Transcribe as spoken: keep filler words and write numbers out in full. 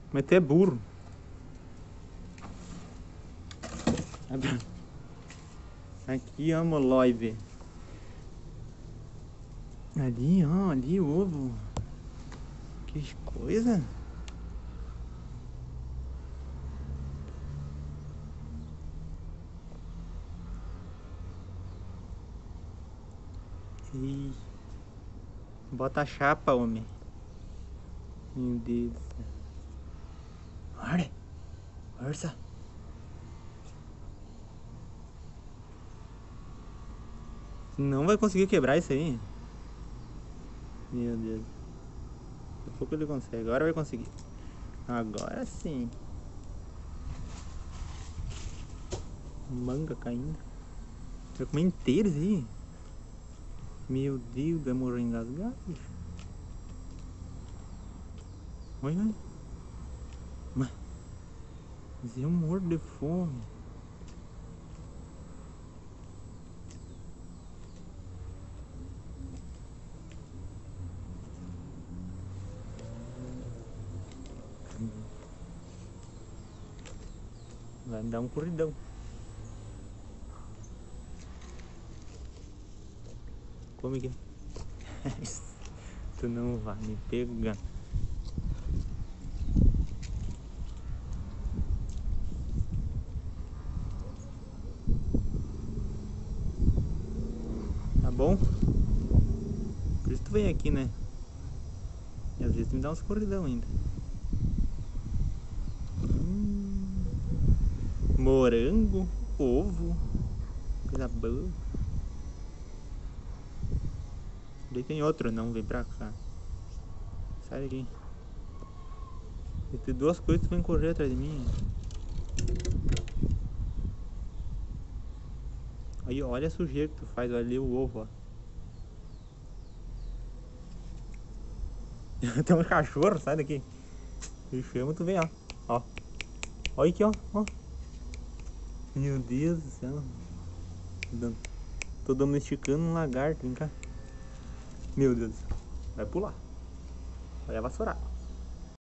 Mas tu é burro. Aqui, ó, moloide. Ali, ó, ali o ovo. Que coisa. Ih. Bota a chapa, homem. Meu Deus do céu. Olha. Força. Não vai conseguir quebrar isso aí. Meu Deus. Daqui a pouco ele consegue. Agora vai conseguir. Agora sim. Manga caindo. Vai comer inteiro isso aí. Meu Deus, vai morrer engasgado. Olha, olha. Mas eu morro de fome. Vai me dar um corridão. Come aqui. Tu não vai me pegar. Tá bom? Por isso tu vem aqui, né? E às vezes tu me dá uns corridão ainda. Hum, morango, ovo, coisa boa. Daí tem outro, não, vem pra cá. Sai daqui. Tem duas coisas que tu vem correr atrás de mim. Aí, olha a sujeira que tu faz, olha ali o ovo, ó. Tem um cachorro, sai daqui. Me chama, tu vem, ó. Ó. Olha aqui, ó. Ó. Meu Deus do céu. Tô domesticando um lagarto, vem cá. Meu Deus do céu. Vai pular. Vai vassourar.